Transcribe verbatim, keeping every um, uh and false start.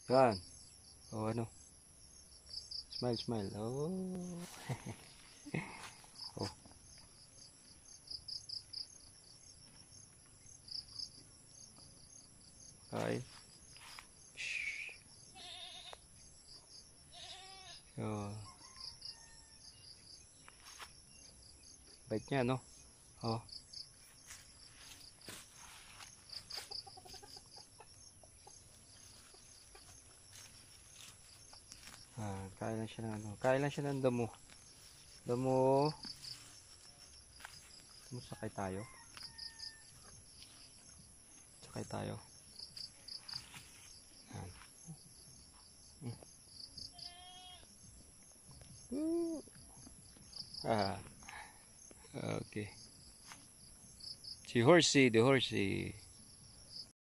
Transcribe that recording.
Yan. O ano? Smile, smile. Oh. Oh. Kain. Shh. Oh. Bait niya, no? Oh. Ah, kain lang siya ng ano. Kain lang siya ng damo. Damo. Damo, sakay tayo. Sakay tayo. Yan. Mm. Ah. Okay. Si Horsey, the Horsey.